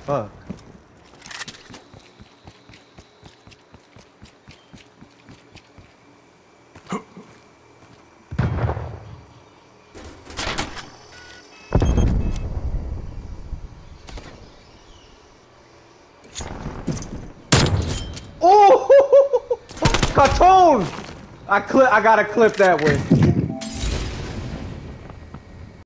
Fuck. Oh, cartoon! I gotta clip that one.